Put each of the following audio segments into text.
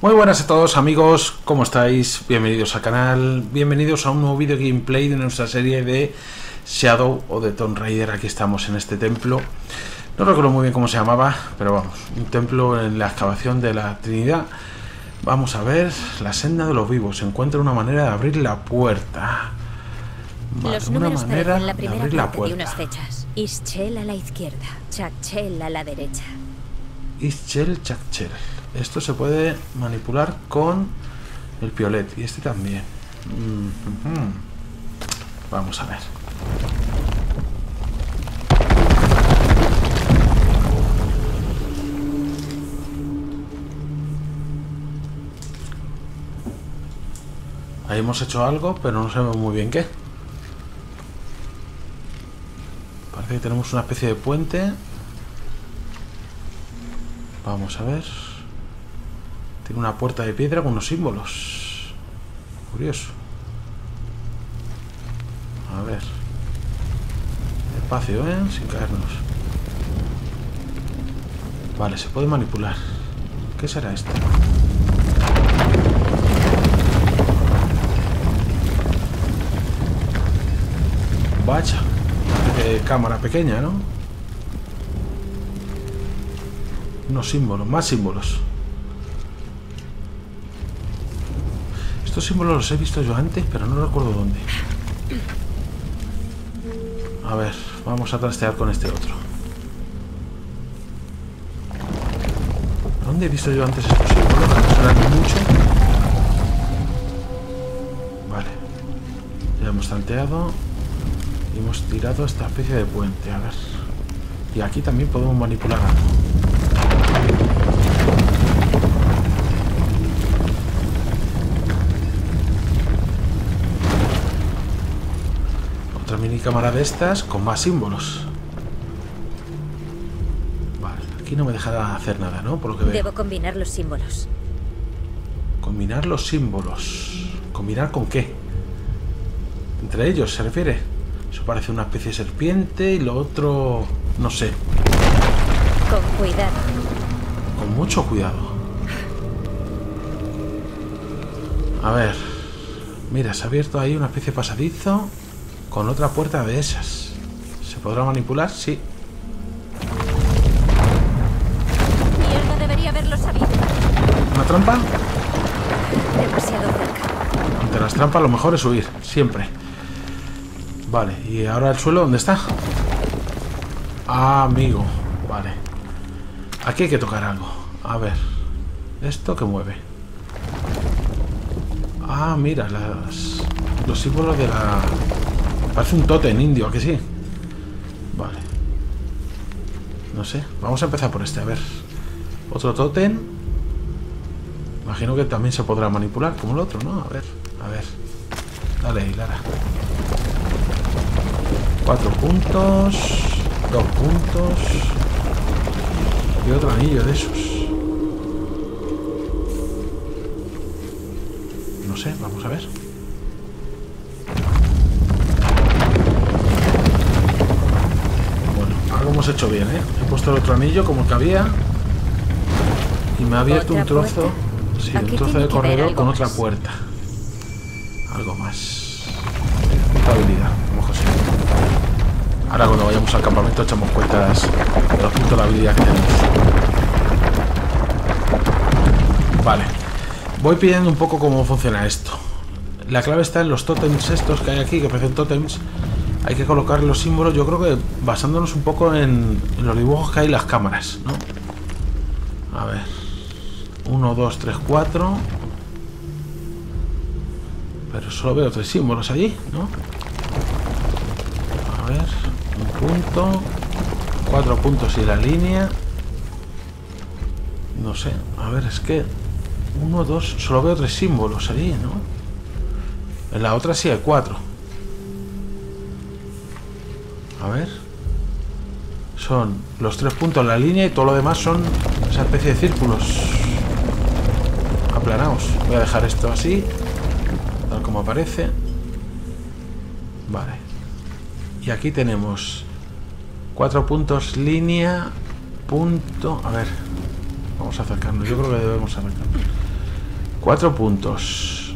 Muy buenas a todos amigos, ¿cómo estáis? Bienvenidos al canal, bienvenidos a un nuevo video gameplay de nuestra serie de Shadow of the Tomb Raider. Aquí estamos en este templo, no recuerdo muy bien cómo se llamaba, pero vamos, un templo en la excavación de la Trinidad. Vamos a ver, la senda de los vivos, se encuentra una manera de abrir la puerta. Vale, los números una manera parecen la primera de abrir la parte puerta. de unas fechas. Ischel a la izquierda, Chakchel a la derecha. Ischel, Chakchel. Esto se puede manipular con el piolet y este también. Vamos a ver. Ahí hemos hecho algo, pero no sabemos muy bien qué. Parece que tenemos una especie de puente. Vamos a ver. Tiene una puerta de piedra con unos símbolos. Curioso. A ver. Despacio, sin caernos. Vale, se puede manipular. ¿Qué será esto? Vaya. Cámara pequeña, ¿no? Unos símbolos, más símbolos. Estos símbolos los he visto yo antes, pero no recuerdo dónde. A ver, vamos a trastear con este otro. ¿Dónde he visto yo antes estos símbolos? No suenan mucho. Vale. Ya hemos tanteado. Y hemos tirado esta especie de puente. A ver. Y aquí también podemos manipular algo. Otra mini cámara de estas con más símbolos. Vale, aquí no me deja hacer nada, ¿no? Por lo que veo. Debo combinar los símbolos. Combinar los símbolos. ¿Combinar con qué? Entre ellos, ¿se refiere? Eso parece una especie de serpiente y lo otro... no sé. Con cuidado. Con mucho cuidado. A ver. Mira, se ha abierto ahí una especie de pasadizo con otra puerta de esas. ¿Se podrá manipular? Sí. Mierda, debería haberlo sabido. ¿Una trampa? Demasiado cerca. Ante las trampas lo mejor es huir, siempre. Vale, ¿y ahora el suelo dónde está? Ah, amigo. Vale. Aquí hay que tocar algo. A ver. ¿Esto qué mueve? Ah, mira, los símbolos de la... Parece un tótem indio, ¿a que sí? Vale. No sé. Vamos a empezar por este, a ver. Otro tótem. Imagino que también se podrá manipular, como el otro, ¿no? A ver, a ver. Dale ahí, Lara. 4 puntos. 2 puntos. Y otro anillo de esos. No sé, vamos a ver. Bueno, algo hemos hecho bien, ¿eh? He puesto el otro anillo como el que había. Y me ha abierto un trozo. Sí, un trozo de corredor con otra puerta. Algo más. Punta habilidad, como José. Ahora cuando vayamos al campamento echamos cuentas de los puntos de habilidad que tenemos. Vale. Voy pidiendo un poco cómo funciona esto. La clave está en los tótems estos que hay aquí, que parecen tótems. Hay que colocar los símbolos, yo creo que basándonos un poco en los dibujos que hay en las cámaras, ¿no? A ver. 1, 2, 3, 4. Pero solo veo 3 símbolos allí, ¿no? A ver. Un punto. 4 puntos y la línea. No sé. A ver, es que... 1, 2... Solo veo 3 símbolos allí, ¿no? En la otra sí hay 4. A ver. Son los 3 puntos en la línea y todo lo demás son esa especie de círculos aplanados. Voy a dejar esto así, tal como aparece. Vale. Y aquí tenemos 4 puntos, línea, punto. A ver, vamos a acercarnos. Yo creo que debemos acercarnos. 4 puntos.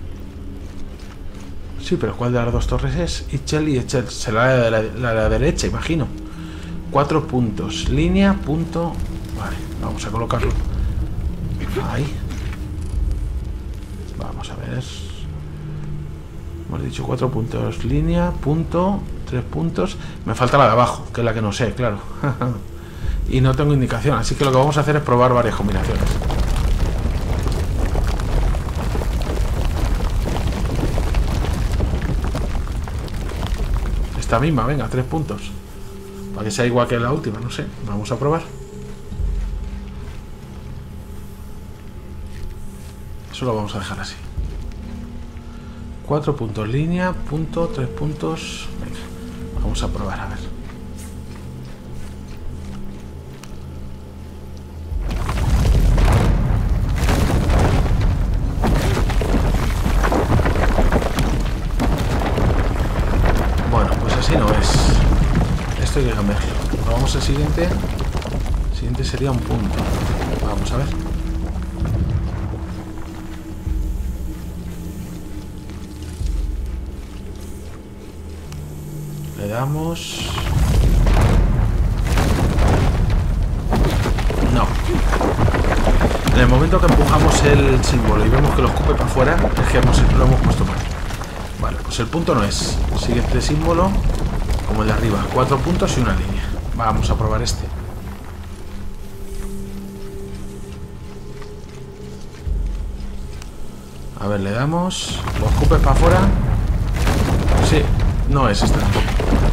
Sí, pero ¿cuál de las dos torres es? Ischel y Echel. Será la de la derecha, imagino. 4 puntos. Línea, punto. Vale, vamos a colocarlo. Ahí. Vamos a ver. Hemos dicho 4 puntos. Línea, punto, 3 puntos. Me falta la de abajo, que es la que no sé, claro. Y no tengo indicación, así que lo que vamos a hacer es probar varias combinaciones. Esta misma, venga, 3 puntos. Para que sea igual que la última, no sé. Vamos a probar. Eso lo vamos a dejar así. 4 puntos línea, punto, 3 puntos. Venga, vamos a probar, a ver. Bueno, pues así no es. Esto hay que cambiarlo. Vamos al siguiente. El siguiente sería un punto. Vamos a ver. Le damos... No. En el momento que empujamos el símbolo y vemos que lo escupe para afuera, es que lo hemos puesto mal. Vale, pues el punto no es. Sigue este símbolo como el de arriba. 4 puntos y una línea. Vamos a probar este. A ver, le damos... Lo escupes para afuera. Sí, no es este tampoco.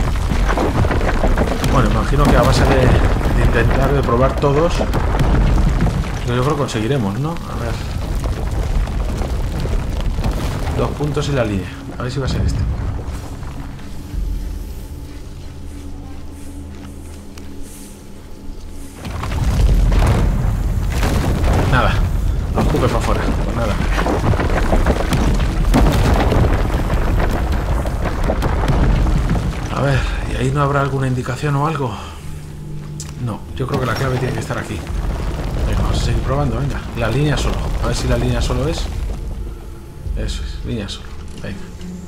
Bueno, imagino que a base de intentar de probar todos, yo creo que lo conseguiremos, ¿no? A ver. 2 puntos y la línea. A ver si va a ser este. Nada. Lo escupe para afuera. Pues nada. A ver, ¿y ahí no habrá alguna indicación o algo? No, yo creo que la clave tiene que estar aquí. Venga, vamos a seguir probando, venga. La línea solo. A ver si la línea solo es. Eso es, línea solo. Venga.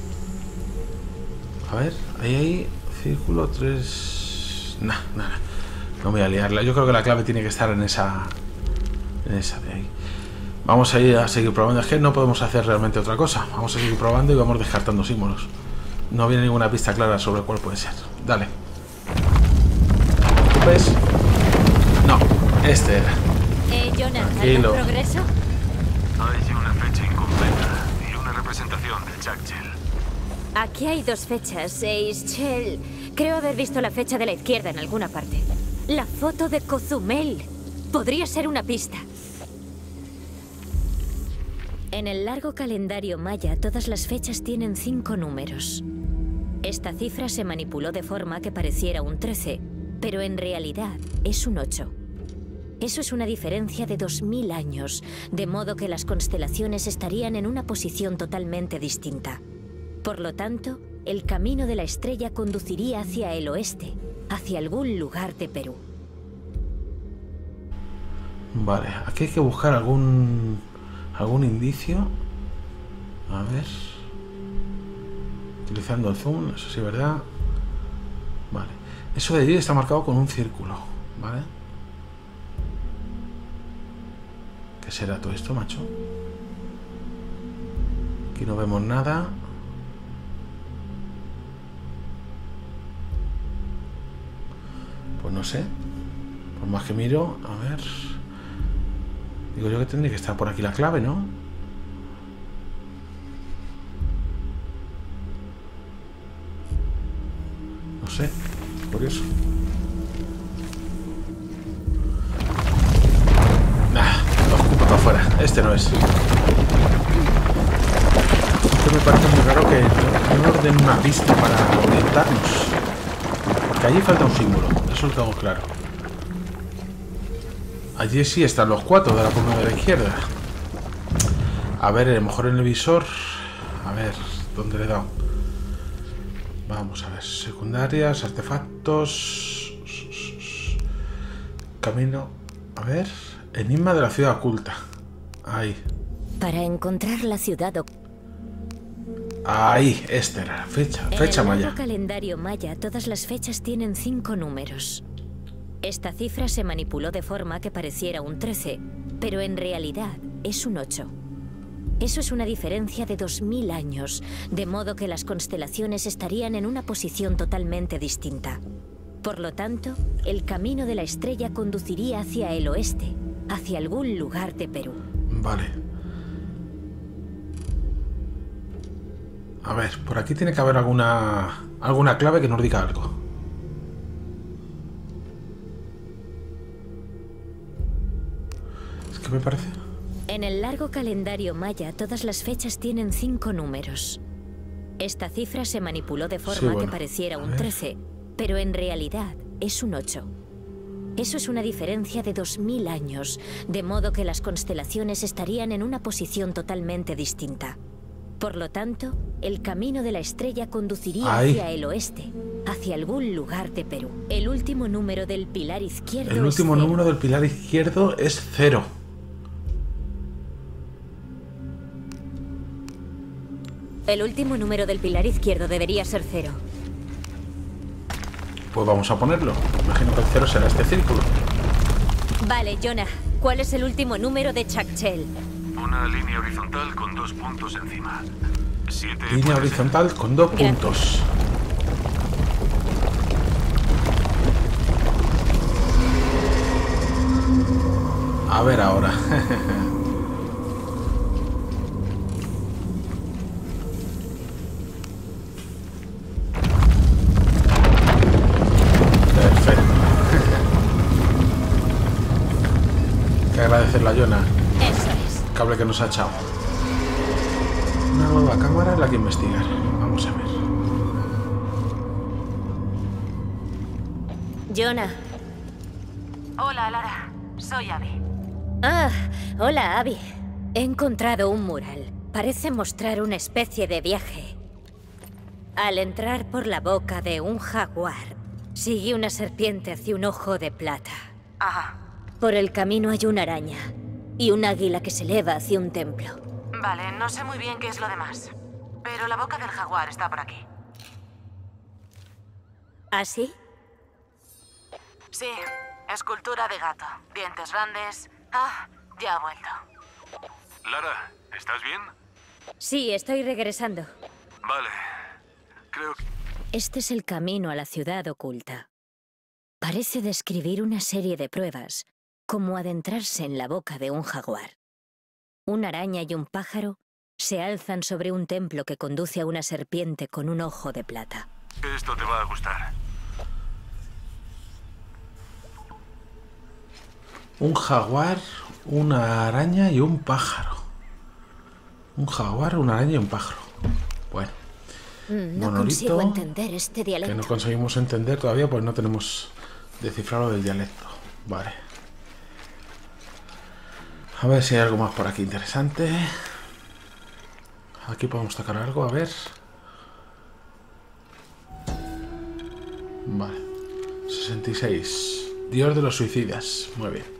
A ver, ahí, círculo 3... Nada. No voy a liarla. Yo creo que la clave tiene que estar en esa... En esa de ahí. Vamos a ir a seguir probando. Es que no podemos hacer realmente otra cosa. Vamos a seguir probando y vamos descartando símbolos. No viene ninguna pista clara sobre cuál puede ser. Dale. ¿Ves? No, este era. Jonah, Tranquilo. ¿algún progreso? Hay una fecha incompleta y una representación del Chakchel. Aquí hay 2 fechas. Ischel. Creo haber visto la fecha de la izquierda en alguna parte. La foto de Cozumel. Podría ser una pista. En el largo calendario maya, todas las fechas tienen 5 números. Esta cifra se manipuló de forma que pareciera un 13, pero en realidad es un 8. Eso es una diferencia de 2000 años, de modo que las constelaciones estarían en una posición totalmente distinta. Por lo tanto, el camino de la estrella conduciría hacia el oeste, hacia algún lugar de Perú. Vale, aquí hay que buscar algún indicio. A ver. Utilizando el zoom, eso sí, ¿verdad? Vale. Eso de allí está marcado con un círculo, ¿vale? ¿Qué será todo esto, macho? Aquí no vemos nada. Pues no sé. Por más que miro, a ver. Digo yo que tendría que estar por aquí la clave, ¿no? No sé. Curioso. Nah, lo escupo para afuera. Este no es. Esto me parece muy raro que no nos den una pista para orientarnos. Porque allí falta un símbolo. Eso lo tengo claro. Allí sí están los 4 de la columna de la izquierda. A ver, a lo mejor en el visor. A ver, ¿dónde le he dado? Vamos a ver. Secundarias, artefactos. Camino. A ver. Enigma de la ciudad oculta. Ahí. Para encontrar la ciudad Ahí, esta era la fecha en el maya. largo calendario maya, todas las fechas tienen 5 números. Esta cifra se manipuló de forma que pareciera un 13, pero en realidad es un 8. Eso es una diferencia de 2000 años, de modo que las constelaciones estarían en una posición totalmente distinta. Por lo tanto, el camino de la estrella conduciría hacia el oeste, hacia algún lugar de Perú. Vale. A ver, por aquí tiene que haber alguna clave que nos diga algo. Es que me parece... En el largo calendario maya, todas las fechas tienen 5 números. Esta cifra se manipuló de forma que pareciera un 13, pero en realidad es un 8. Eso es una diferencia de 2000 años, de modo que las constelaciones estarían en una posición totalmente distinta. Por lo tanto, el camino de la estrella conduciría hacia el oeste, hacia algún lugar de Perú. El último número del pilar izquierdo El último número del pilar izquierdo es 0. El último número del pilar izquierdo debería ser 0. Pues vamos a ponerlo. Imagino que el 0 será este círculo. Vale, Jonah. ¿Cuál es el último número de Chakchel? Una línea horizontal con 2 puntos encima. 7. Línea horizontal con 2 puntos. A ver ahora. Perfecto. Hay que agradecerle a Jonah. Eso es. Cable que nos ha echado. Una nueva cámara en la que investigar. Vamos a ver. Jonah. Hola, Lara. Soy Abby. Ah, hola, Abby. He encontrado un mural. Parece mostrar una especie de viaje. Al entrar por la boca de un jaguar, sigue una serpiente hacia un ojo de plata. Ajá. Por el camino hay una araña y un águila que se eleva hacia un templo. Vale, no sé muy bien qué es lo demás. Pero la boca del jaguar está por aquí. ¿Ah, sí? Sí, escultura de gato. Dientes grandes. Ah, ya ha vuelto. Lara, ¿estás bien? Sí, estoy regresando. Vale. Creo que... Este es el camino a la ciudad oculta. Parece describir una serie de pruebas, como adentrarse en la boca de un jaguar. Una araña y un pájaro se alzan sobre un templo que conduce a una serpiente con un ojo de plata. Esto te va a gustar. Un jaguar, una araña y un pájaro. Un jaguar, una araña y un pájaro. Bueno. No consigo entender este dialecto. Que no conseguimos entender todavía, pues no tenemos descifrado del dialecto. Vale. A ver si hay algo más por aquí interesante. Aquí podemos tocar algo, a ver. Vale. 66. Dios de los suicidas. Muy bien.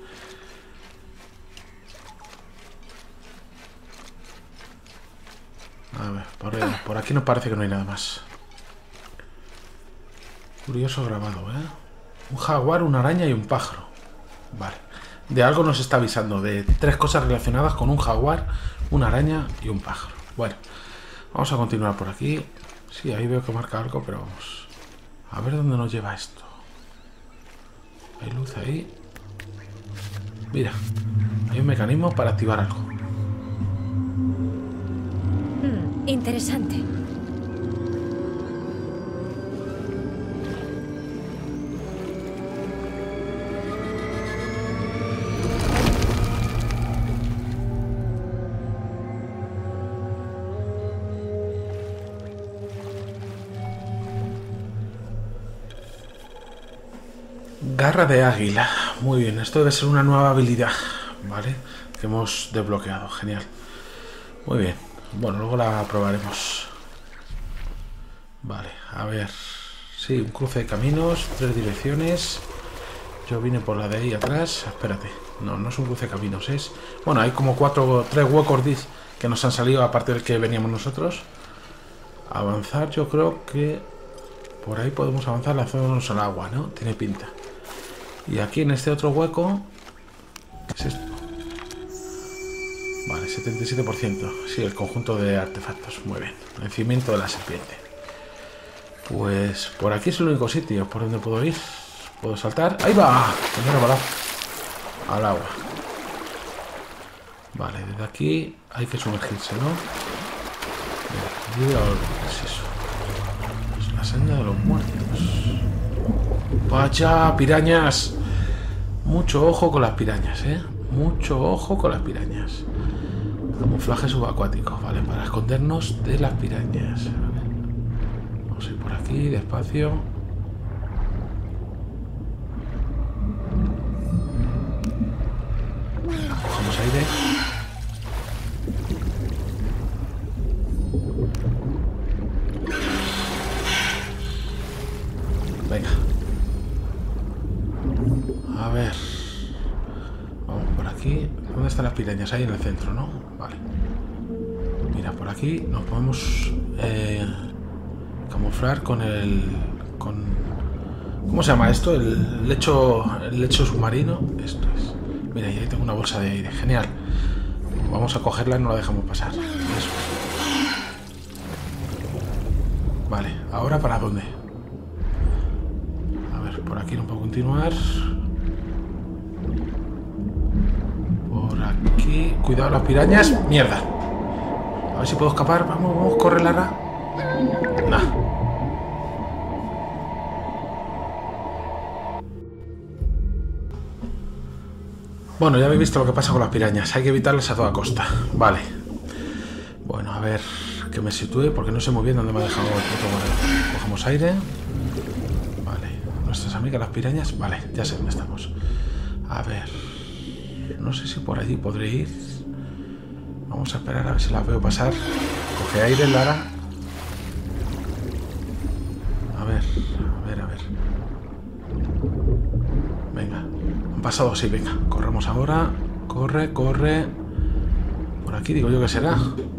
A ver, por aquí nos parece que no hay nada más. Curioso grabado, ¿eh? Un jaguar, una araña y un pájaro. Vale. De algo nos está avisando. De 3 cosas relacionadas con un jaguar, una araña y un pájaro. Bueno, vamos a continuar por aquí. Sí, ahí veo que marca algo, pero vamos. A ver dónde nos lleva esto. Hay luz ahí. Mira, hay un mecanismo para activar algo. Interesante. Garra de águila. Muy bien, esto debe ser una nueva habilidad, ¿vale? Que hemos desbloqueado. Genial. Muy bien. Bueno, luego la probaremos. Vale, a ver. Sí, un cruce de caminos, 3 direcciones. Yo vine por la de ahí atrás. Espérate. No, no es un cruce de caminos, es... Bueno, hay como 3 huecos que nos han salido, aparte del que veníamos nosotros. Avanzar, yo creo que... Por ahí podemos avanzar, lanzándonos al agua, ¿no? Tiene pinta. Y aquí en este otro hueco... ¿Qué es esto? Vale, 77%. Sí, el conjunto de artefactos. Muy bien. El cimiento de la serpiente. Pues por aquí es el único sitio por donde puedo ir. ¿Puedo saltar? ¡Ahí va! Me he rebalado al agua. Vale, desde aquí hay que sumergirse, ¿no? Mira, ¿qué es eso? Es la senda de los muertos. ¡Vaya! ¡Pirañas! Mucho ojo con las pirañas, ¿eh? Mucho ojo con las pirañas. Camuflaje subacuático, ¿vale? Para escondernos de las pirañas. Vamos a ir por aquí, despacio. Cogemos aire. Venga. A ver. Vamos por aquí. ¿Dónde están las pirañas? Ahí en el centro, ¿no? Vale. Mira, por aquí nos podemos camuflar con el... ¿Cómo se llama esto? El lecho submarino. Esto es. Mira, ahí tengo una bolsa de aire. Genial. Vamos a cogerla y no la dejamos pasar. Eso. Vale, ¿ahora para dónde? A ver, por aquí no puedo continuar. Por aquí. Cuidado las pirañas. ¡Mierda! A ver si puedo escapar. Vamos, vamos, corre, Lara. Nah. Bueno, ya habéis visto lo que pasa con las pirañas. Hay que evitarlas a toda costa. Vale. Bueno, a ver que me sitúe porque no sé muy bien dónde me ha dejado el puto barrio. Cogemos aire. Vale. Nuestras amigas las pirañas. Vale, ya sé dónde estamos. A ver. No sé si por allí podré ir. Vamos a esperar a ver si las veo pasar. Coge aire, Lara. A ver. Venga. Han pasado, sí, venga. Corremos ahora. Corre. Por aquí digo yo que será.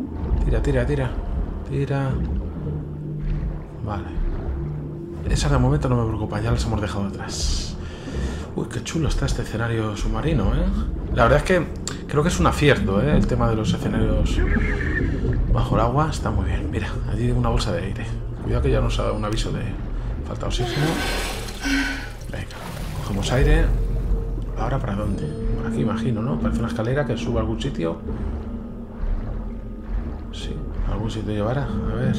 Tira. Vale. Esa de momento no me preocupa, ya las hemos dejado atrás. Uy, qué chulo está este escenario submarino, ¿eh? La verdad es que creo que es un acierto, ¿eh? El tema de los escenarios bajo el agua está muy bien. Mira, allí tengo una bolsa de aire. Cuidado que ya nos ha dado un aviso de falta de oxígeno. Venga, cogemos aire. ¿Ahora para dónde? Por aquí imagino, ¿no? Parece una escalera que sube a algún sitio. Sí, a algún sitio llevará. A ver.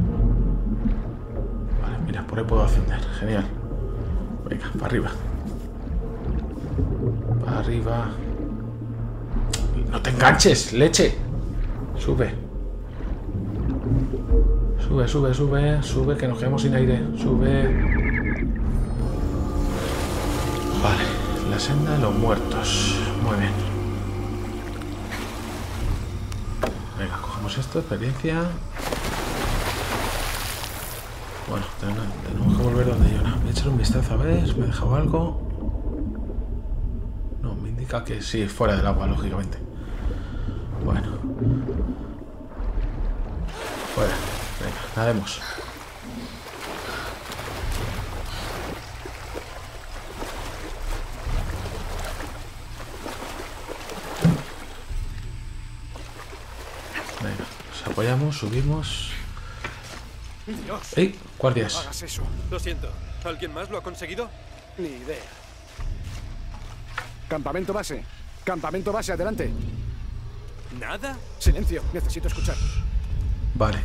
Vale, mira, por ahí puedo ascender. Genial. Venga, para arriba. Para arriba. ¡No te enganches, leche! Sube. Sube, que nos quedamos sin aire. Sube. Vale, la senda de los muertos. Muy bien. Venga, cogemos esto, experiencia. Bueno, tenemos que volver donde yo. Voy a echar un vistazo a ver, me he dejado algo. No, me indica que sí, fuera del agua, lógicamente. Bueno. Fuera. Venga, nademos. Venga, nos apoyamos, subimos. Dios. ¡Ey! Guardias. No hagas eso. Lo siento. ¿Alguien más lo ha conseguido? Ni idea. Campamento base. Campamento base, adelante. ¿Nada? Silencio, necesito escuchar. Vale.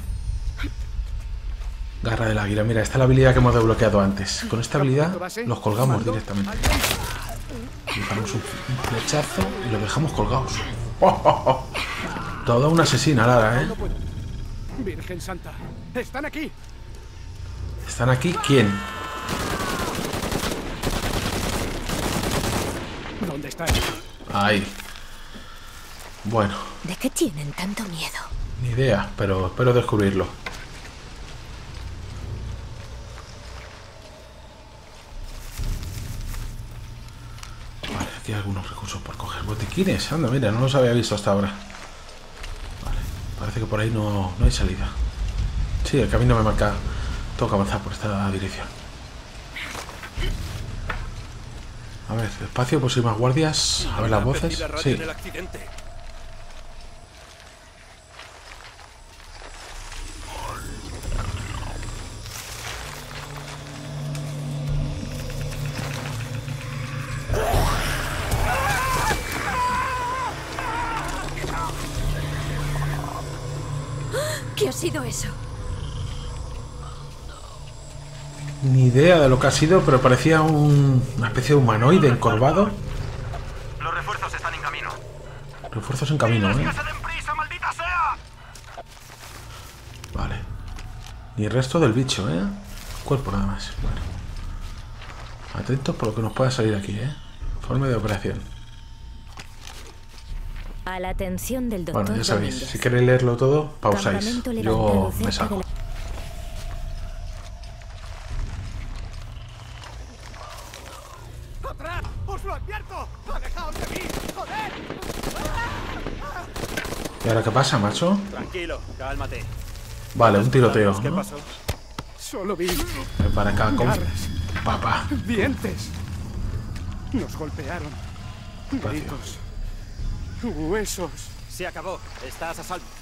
Garra del águila. Mira, esta es la habilidad que hemos desbloqueado antes. Con esta habilidad los colgamos directamente. Dejamos un flechazo y los dejamos colgados. ¡Oh! Toda una asesina, Lara, ¿eh? Virgen Santa, están aquí. ¿Están aquí? ¿Quién? ¿Dónde están? Ahí. Bueno, ¿De qué tienen tanto miedo? ni idea, pero espero descubrirlo. Aquí hay algunos recursos por coger. Botiquines, anda, mira, no los había visto hasta ahora. Vale, parece que por ahí no hay salida. Sí, el camino me marca. Tengo que avanzar por esta dirección. A ver, despacio, por si hay más guardias. A ver las voces. Sí. ¿Qué ha sido eso? Ni idea de lo que ha sido, pero parecía una especie de humanoide encorvado. Los refuerzos están en camino. Refuerzos en camino, ¿eh? ¡Que se den prisa, maldita sea! Vale. Ni el resto del bicho, ¿eh? Cuerpo nada más. Bueno. Atentos por lo que nos pueda salir aquí, ¿eh? Informe de operación. A la atención del doctor Bueno, ya sabéis, Domínguez. si queréis leerlo todo, pausáis. Campamento Yo levantado me cerca salgo. de la- ¡Atrás! ¡Os lo advierto! ¡Alejaos de mí! ¡Joder! ¿Y ahora qué pasa, macho? Tranquilo, cálmate. Vale, un tiroteo, ¿Qué ¿no? pasó? Solo vi Ven para acá con garras, papá. dientes. Nos golpearon. Gritos. Huesos. Se acabó. Estás a salvo.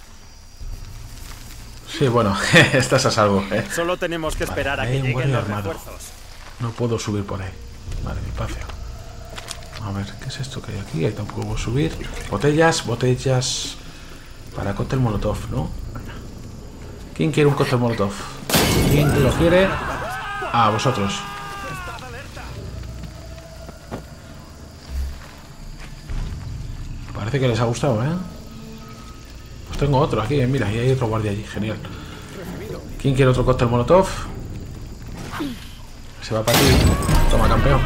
Sí, bueno, estás a salvo, ¿eh? Solo tenemos que esperar a hay que un lleguen guardia los armado. refuerzos. No puedo subir por ahí. Vale, despacio. A ver, ¿qué es esto que hay aquí? Ahí tampoco puedo subir. Botellas, botellas. Para cóctel molotov, ¿no? Venga. ¿Quién quiere un cóctel molotov? ¿Quién lo quiere? Ah, vosotros. Parece que les ha gustado, ¿eh? Pues tengo otro aquí, mira, y hay otro guardia allí, genial. ¿Quién quiere otro cóctel molotov? Se va para ti. Toma, campeón.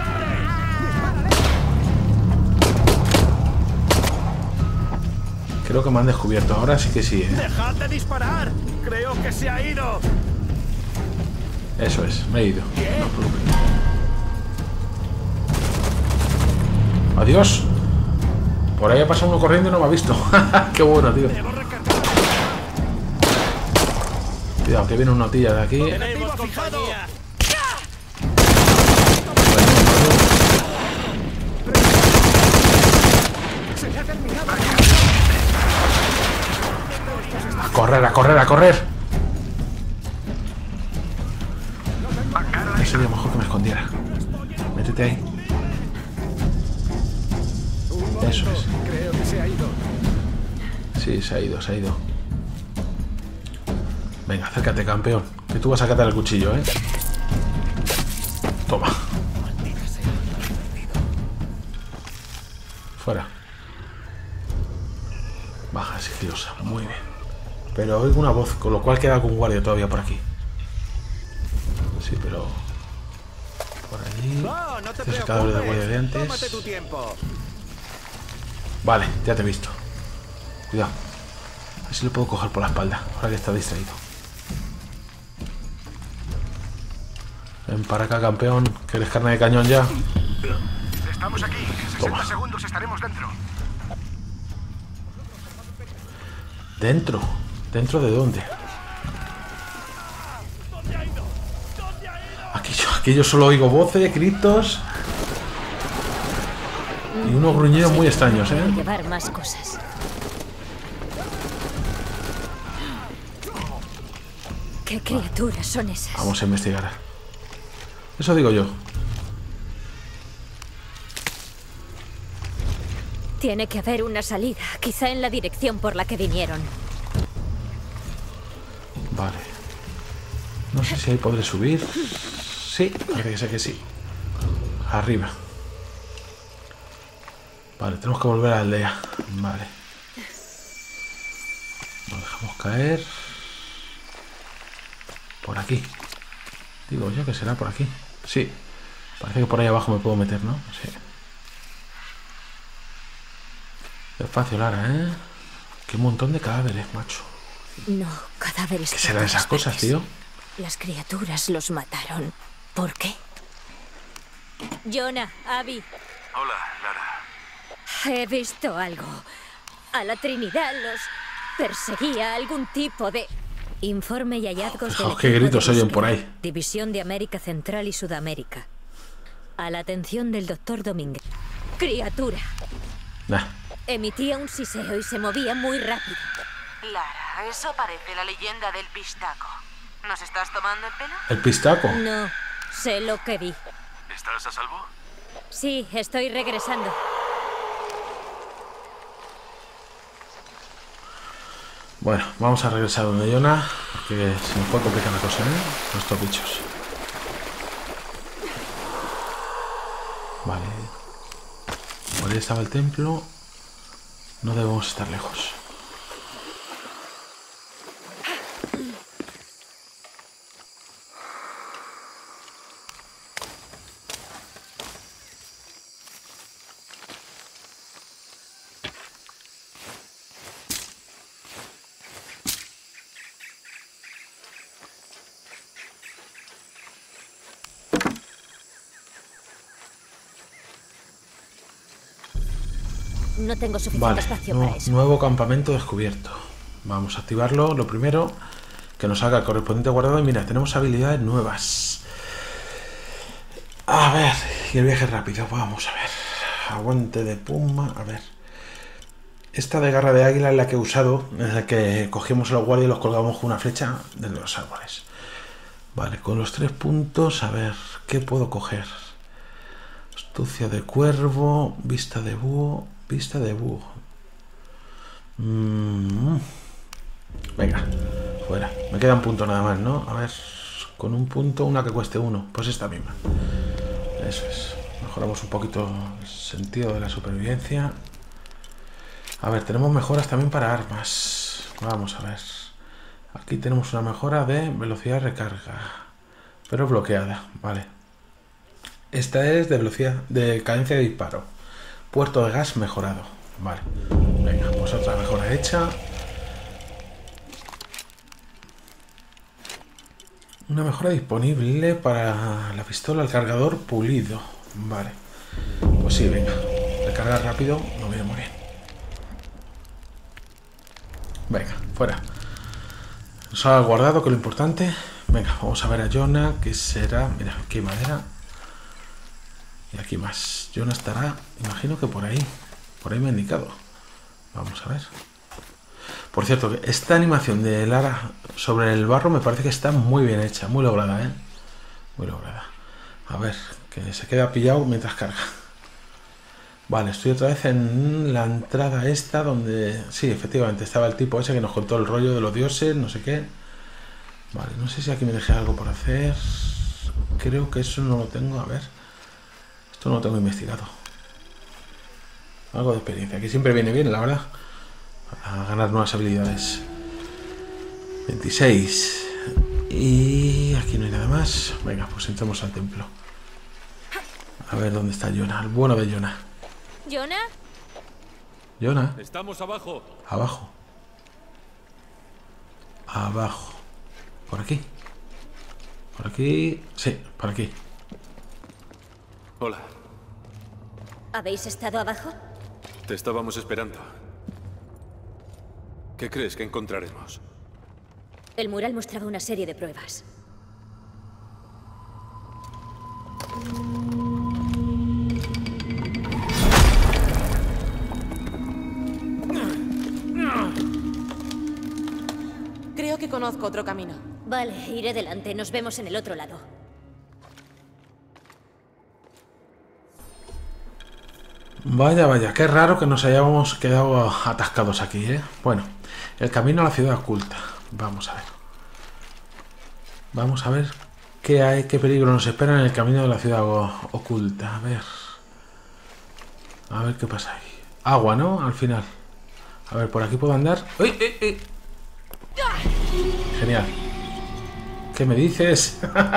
Creo que me han descubierto. Ahora sí que sí, ¿eh? ¡Dejad de disparar! ¡Creo que se ha ido! Eso es, me he ido. No os preocupéis. Adiós. Por ahí ha pasado uno corriendo y no me ha visto. Qué bueno, tío. Cuidado, que viene una notilla de aquí. ¡Tenemos compañía! A correr, a correr, a correr. Sería mejor que me escondiera. Métete ahí. Eso es. Creo que se ha ido. Sí, se ha ido, se ha ido. Venga, acércate, campeón. Que tú vas a catar el cuchillo, ¿eh? Toma. Fuera. Baja, sigilosa. Muy bien. Pero oigo una voz, con lo cual queda algún guardia todavía por aquí. Sí, pero... por allí... No, no te Este es el cadáver del guardia de preocupes. antes. Tómate tu tiempo. Vale, ya te he visto. Cuidado. A ver si le puedo coger por la espalda, ahora que está distraído. Ven para acá, campeón, que eres carne de cañón ya. Estamos aquí. En 60 Toma. segundos estaremos dentro. ¿Dentro? ¿Dentro de dónde? Aquí yo solo oigo voces, gritos y unos gruñidos muy extraños, Puede ¿eh? llevar más cosas. ¿Qué criaturas son esas? Vamos a investigar. Eso digo yo. Tiene que haber una salida, quizá en la dirección por la que vinieron. Vale. No sé si ahí podré subir. Sí, parece que sé que sí. Arriba. Vale, tenemos que volver a la aldea. Vale. Lo dejamos caer. Por aquí. Digo yo que será por aquí. Sí. Parece que por ahí abajo me puedo meter, ¿no? Sí. Despacio, Lara, ¿eh? Qué montón de cadáveres, macho. No, cadáveres. ¿Qué por serán esas todas cosas, partes. tío? Las criaturas los mataron. ¿Por qué? Jonah, Abby, Hola, Lara. He visto algo. A la Trinidad los perseguía algún tipo de... Informe y hallazgos del qué equipo gritos de oyen por búsqueda, ahí. División de América Central y Sudamérica. A la atención del Dr. Domínguez. Criatura. Nah. Emitía un siseo y se movía muy rápido. Lara, eso parece la leyenda del pistaco. ¿Nos estás tomando el pelo? ¿El pistaco? No, sé lo que vi. ¿Estás a salvo? Sí, estoy regresando. Bueno, vamos a regresar donde Jonah, porque se nos puede complicar la cosa, ¿eh? Nuestros bichos. Vale. Por ahí estaba el templo. No debemos estar lejos. No tengo suficiente espacio para eso. Nuevo campamento descubierto. Vamos a activarlo. Lo primero, que nos haga el correspondiente guardado. Y mira, tenemos habilidades nuevas. A ver, y el viaje rápido. Vamos a ver. Aguante de puma. A ver. Esta de garra de águila es la que he usado. En la que cogíamos a los guardias y los colgamos con una flecha de los árboles. Vale, con los 3 puntos. A ver, ¿qué puedo coger? Astucia de cuervo. Vista de búho. Vista de búho. Venga, fuera. Me queda un punto nada más, ¿no? A ver, con un punto, una que cueste 1. Pues esta misma. Eso es. Mejoramos un poquito el sentido de la supervivencia. A ver, tenemos mejoras también para armas. Vamos a ver. Aquí tenemos una mejora de velocidad de recarga, pero bloqueada. Vale. Esta es de velocidad, de cadencia de disparo. Puerto de gas mejorado. Vale. Venga, pues otra mejora hecha. Una mejora disponible para la pistola, el cargador pulido. Vale. Pues sí, venga. Recargar rápido nos viene muy bien. Venga, fuera. Nos ha guardado, que es lo importante. Venga, vamos a ver a Jonah, que será... Mira, aquí hay madera. Y aquí más. Jonah estará, imagino que por ahí. Por ahí me ha indicado. Vamos a ver. Por cierto, esta animación de Lara sobre el barro me parece que está muy bien hecha. Muy lograda, ¿eh? Muy lograda. A ver, que se queda pillado mientras carga. Vale, estoy otra vez en la entrada esta donde... Sí, efectivamente, estaba el tipo ese que nos contó el rollo de los dioses, no sé qué. Vale, no sé si aquí me dejé algo por hacer. Creo que eso no lo tengo, a ver. Esto no lo tengo investigado. Algo de experiencia, que siempre viene bien, la verdad. A ganar nuevas habilidades. 26. Y aquí no hay nada más. Venga, pues entremos al templo. A ver dónde está Jonah, el bueno de Jonah. ¿Jonah? Jonah. Estamos abajo. Abajo. Abajo. ¿Por aquí? ¿Por aquí? Sí, por aquí. Hola. ¿Habéis estado abajo? Te estábamos esperando. ¿Qué crees que encontraremos? El mural mostraba una serie de pruebas. Creo que conozco otro camino. Vale, iré delante. Nos vemos en el otro lado. Vaya, vaya, qué raro que nos hayamos quedado atascados aquí, ¿eh? Bueno, el camino a la ciudad oculta. Vamos a ver. Vamos a ver qué hay, qué peligro nos espera en el camino de la ciudad oculta. A ver qué pasa ahí. Agua, ¿no? Al final. A ver, por aquí puedo andar. ¡Uy, uy, uy! Genial. ¿Qué me dices?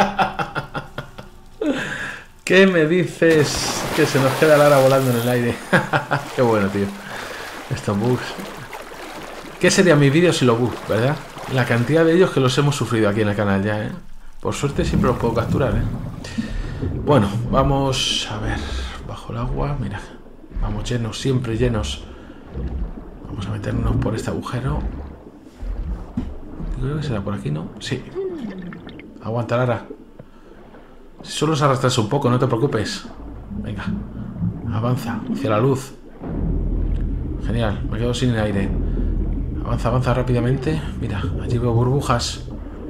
¿Qué me dices? Que se nos queda Lara volando en el aire. Qué bueno, tío. Estos bugs. ¿Qué sería mi vídeo si los bugs, verdad? La cantidad de ellos que los hemos sufrido aquí en el canal ya, ¿eh? Por suerte siempre los puedo capturar, ¿eh? Bueno, vamos a ver. Bajo el agua, mira. Vamos llenos, siempre llenos. Vamos a meternos por este agujero. Creo que será por aquí, ¿no? Sí. Aguanta, Lara. Si solo se arrastras un poco, no te preocupes. Venga. Avanza hacia la luz. Genial, me quedo sin aire. Avanza, avanza rápidamente. Mira, allí veo burbujas.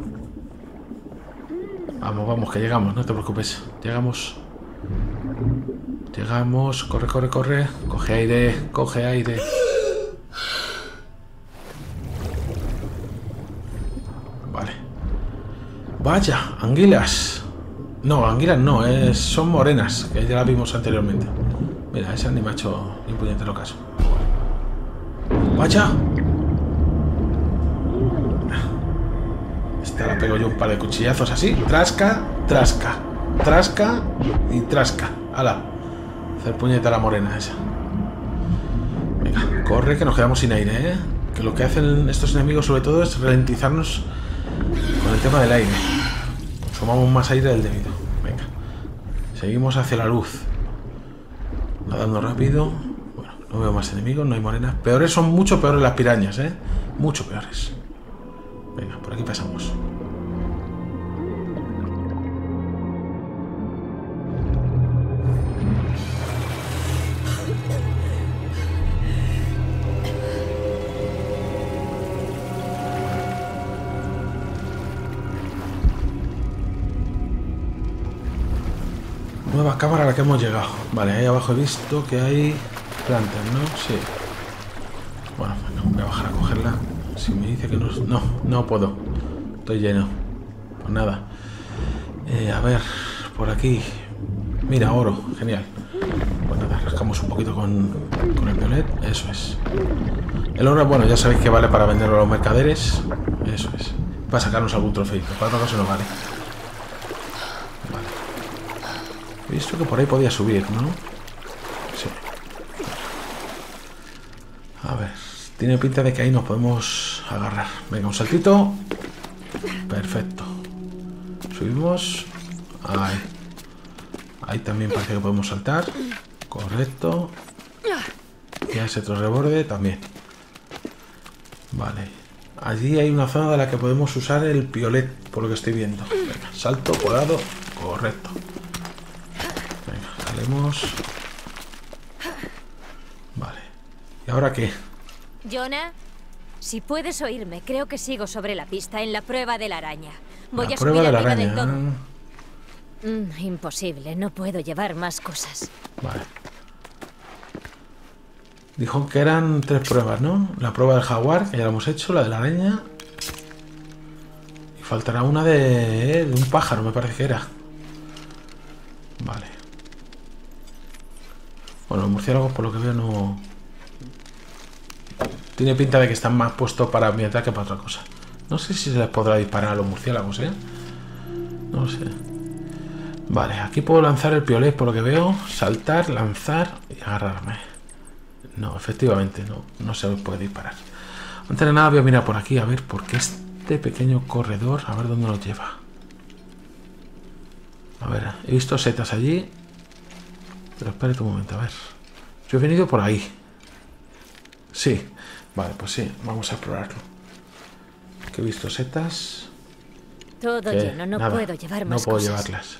Vamos, vamos, que llegamos, no te preocupes. Llegamos. Llegamos. Corre, corre, corre. Coge aire, coge aire. Vale. Vaya, anguilas. No, anguilas no, son morenas, que ya las vimos anteriormente. Mira, ese ni me ha hecho ni puñetero caso. ¡Vaya! Esta la pego yo un par de cuchillazos así. Trasca, trasca, trasca y trasca. ¡Hala! Hacer puñeta a la morena esa. Venga, corre que nos quedamos sin aire, ¿eh? Que lo que hacen estos enemigos sobre todo es ralentizarnos con el tema del aire. Sumamos más aire del debido. Venga. Seguimos hacia la luz. Nadando rápido. Bueno, no veo más enemigos, no hay morenas. Peores son mucho peores las pirañas, ¿eh? Mucho peores. Venga, por aquí pasamos. Nueva cámara a la que hemos llegado. Vale, ahí abajo he visto que hay plantas, ¿no? Sí. Bueno, voy a bajar a cogerla. Si me dice que no... No, no puedo. Estoy lleno. Pues nada. A ver, por aquí. Mira, oro. Genial. Pues nada, rascamos un poquito con el violet. Eso es. El oro, bueno, ya sabéis que vale para venderlo a los mercaderes. Eso es. Para sacarnos algún trofeito. Para otra cosa no vale. He visto que por ahí podía subir, ¿no? Sí. A ver. Tiene pinta de que ahí nos podemos agarrar. Venga, un saltito. Perfecto. Subimos. Ahí. Ahí también parece que podemos saltar. Correcto. Y a ese otro reborde también. Vale. Allí hay una zona de la que podemos usar el piolet, por lo que estoy viendo. Venga, salto, colado. Correcto. Vale. ¿Y ahora qué? Jonah, si puedes oírme, creo que sigo sobre la pista en la prueba de la araña. Voy a prueba subir de la arriba araña. del todo. Imposible, no puedo llevar más cosas. Vale. Dijo que eran 3 pruebas, ¿no? La prueba del jaguar, que ya la hemos hecho, la de la araña. Y faltará una de un pájaro, me parece que era. Vale. Bueno, los murciélagos por lo que veo no... Tiene pinta de que están más puestos para mi ataque que para otra cosa. No sé si se les podrá disparar a los murciélagos, ¿eh? No lo sé. Vale, aquí puedo lanzar el piolet por lo que veo. Saltar, lanzar y agarrarme. No, efectivamente, no se puede disparar. Antes de nada voy a mirar por aquí a ver por qué este pequeño corredor, a ver dónde nos lleva. A ver, he visto setas allí. Pero espérate un momento, a ver. Yo he venido por ahí. Sí. Vale, pues sí, vamos a explorarlo. Que he visto setas. Todo lleno, no puedo llevar más cosas. No puedo llevarlas.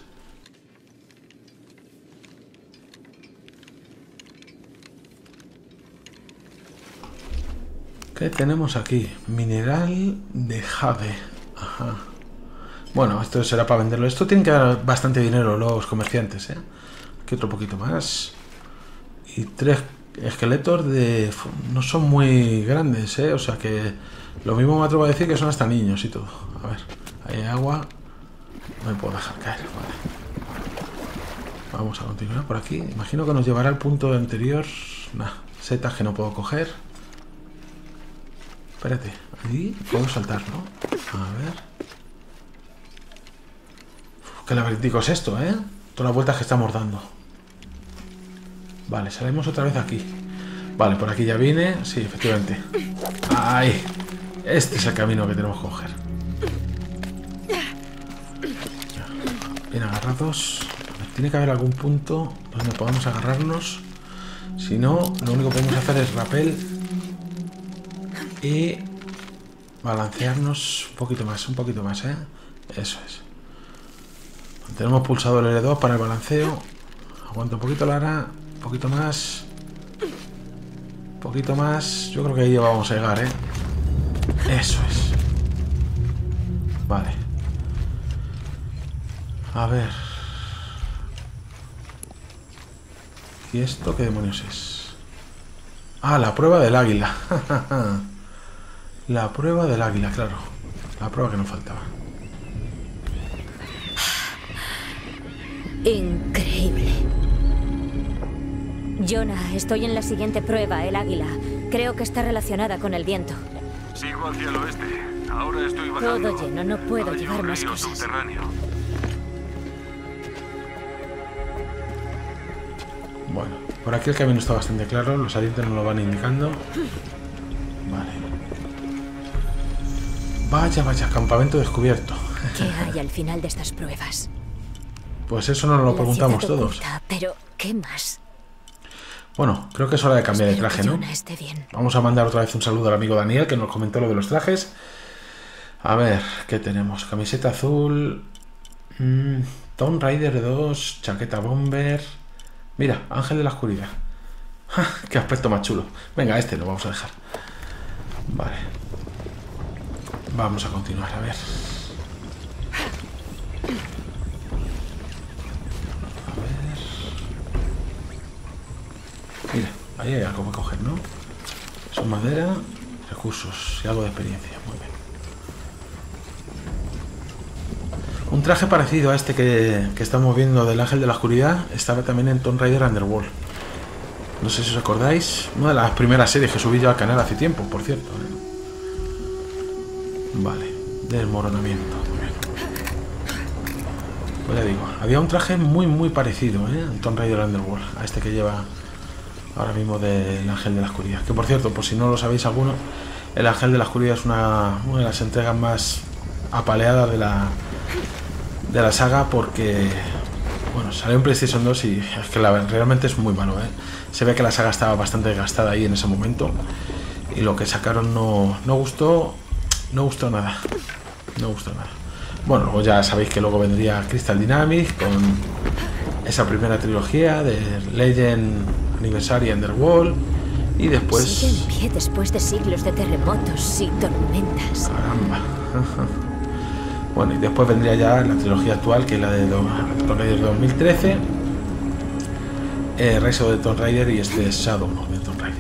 ¿Qué tenemos aquí? Mineral de jade. Ajá. Bueno, esto será para venderlo. Esto tiene que dar bastante dinero los comerciantes, ¿eh? Aquí otro poquito más. Y 3 esqueletos de... No son muy grandes, ¿eh? O sea que... Lo mismo me atrevo a decir que son hasta niños y todo. A ver, ahí hay agua. No me puedo dejar caer, vale. Vamos a continuar por aquí. Imagino que nos llevará al punto anterior. Nah, setas que no puedo coger. Espérate, allí puedo saltar, ¿no? A ver. Uf, qué laberíntico es esto, ¿eh? Todas las vueltas que estamos dando. Vale, salimos otra vez aquí. Vale, por aquí ya vine. Sí, efectivamente. ¡Ay! Este es el camino que tenemos que coger. Bien agarrados. tiene que haber algún punto donde podamos agarrarnos. Si no, lo único que podemos hacer es rappel y balancearnos un poquito más, ¿eh? Eso es. Tenemos pulsado el L2 para el balanceo. Aguanta un poquito, Lara. Un poquito más. Un poquito más. Yo creo que ahí ya vamos a llegar, ¿eh? Eso es. Vale. A ver. ¿Y esto qué demonios es? Ah, la prueba del águila. La prueba del águila, claro. La prueba que nos faltaba. Increíble. Jonah, estoy en la siguiente prueba, el águila. Creo que está relacionada con el viento. Sigo hacia el oeste. Ahora estoy bajando. Todo lleno, no puedo Hay llevar un más río cosas. subterráneo. Bueno, por aquí el camino está bastante claro. Los salientes nos lo van indicando. Vale. Vaya, vaya, campamento descubierto. ¿Qué hay al final de estas pruebas? Pues eso nos lo La preguntamos ciudad todos. oculta, pero ¿qué más? Bueno, creo que es hora de cambiar de Espero traje, que ¿no? Jonah esté bien. Vamos a mandar otra vez un saludo al amigo Daniel, que nos comentó lo de los trajes. A ver, ¿qué tenemos? Camiseta azul, Tomb Raider 2, chaqueta bomber. Mira, Ángel de la Oscuridad. ¡Ja! ¡Qué aspecto más chulo! Venga, este lo vamos a dejar. Vale. Vamos a continuar, a ver. Mira, ahí hay algo para coger, ¿no? Son madera, recursos y algo de experiencia. Muy bien. Un traje parecido a este que estamos viendo del Ángel de la Oscuridad estaba también en Tomb Raider Underworld. No sé si os acordáis. Una de las primeras series que subí yo al canal hace tiempo, por cierto. Vale, desmoronamiento. Muy bien. Pues ya digo, había un traje muy parecido, en Tomb Raider Underworld a este que lleva ahora mismo del Ángel de la Oscuridad. Que por cierto, por si no lo sabéis alguno, el Ángel de la Oscuridad es una de las entregas más apaleadas de la saga, porque bueno, salió en PlayStation 2 y es que realmente es muy malo, Se ve que la saga estaba bastante desgastada ahí en ese momento y lo que sacaron no gustó nada. No gustó nada. Bueno, luego ya sabéis que luego vendría Crystal Dynamics con esa primera trilogía de Legend, Anniversary, Underworld, y después... Sigue en pie después de siglos de terremotos y tormentas. Caramba. Bueno, y después vendría ya la trilogía actual, que es la de Tomb Raider 2013, Rise of the Tomb Raider y este Shadow de Tomb Raider.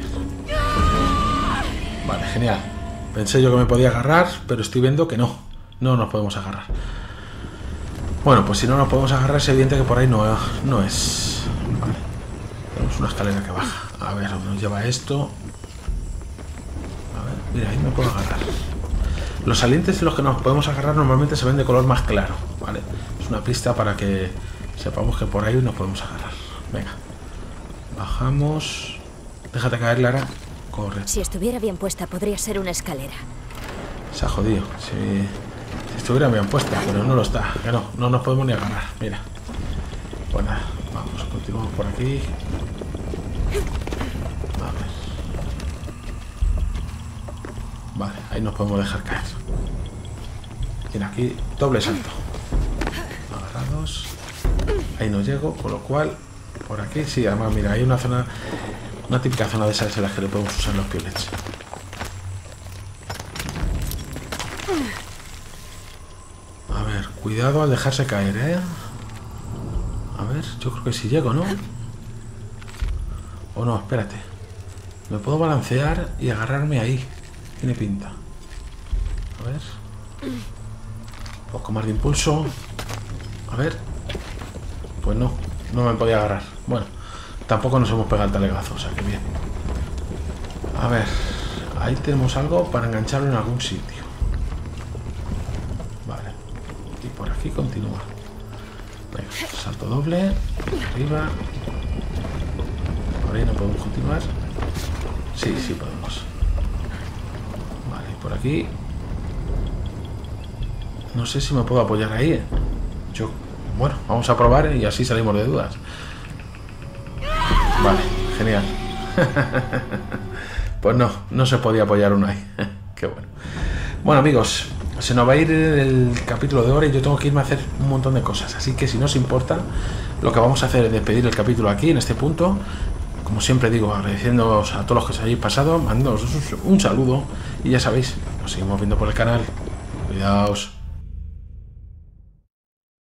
Vale, genial. Pensé yo que me podía agarrar, pero estoy viendo que no nos podemos agarrar. Bueno, pues si no nos podemos agarrar, es evidente que por ahí no es. Vale. Tenemos una escalera que baja. A ver, ¿dónde nos lleva esto? A ver, mira, ahí me puedo agarrar. Los salientes en los que nos podemos agarrar normalmente se ven de color más claro, ¿vale? Es una pista para que sepamos que por ahí nos podemos agarrar. Venga. Bajamos. Déjate caer, Lara. Corre. Si estuviera bien puesta, podría ser una escalera. Se ha jodido. Si estuviera bien puesta, pero no lo está. Que no nos podemos ni agarrar. Mira. Pues nada, vamos, continuamos por aquí. A ver. Vale, ahí nos podemos dejar caer. Mira, aquí doble salto. Agarrados. Ahí no llego, con lo cual por aquí sí, además mira, hay una zona, una típica zona de esas en las que le podemos usar los piolets. A ver, cuidado al dejarse caer, A ver, yo creo que sí llego, ¿no? O no, espérate. Me puedo balancear y agarrarme ahí. Tiene pinta. A ver. Un poco más de impulso. A ver. Pues no me podía agarrar. Bueno, tampoco nos hemos pegado el talegazo, o sea que bien. A ver, ahí tenemos algo para engancharlo en algún sitio. Vale. Y por aquí continúa. Venga, salto doble. Arriba. Por ahí no podemos continuar. Sí podemos. Vale, por aquí. No sé si me puedo apoyar ahí, Yo bueno, vamos a probar y así salimos de dudas. Vale, genial. Pues no se podía apoyar uno ahí. Qué bueno. Bueno, amigos, se nos va a ir el capítulo de ahora y yo tengo que irme a hacer un montón de cosas. Así que si no os importa, lo que vamos a hacer es despedir el capítulo aquí, en este punto. Como siempre digo, agradeciéndoos a todos los que os hayáis pasado, mandándoos un saludo y ya sabéis, nos seguimos viendo por el canal. Cuidaos.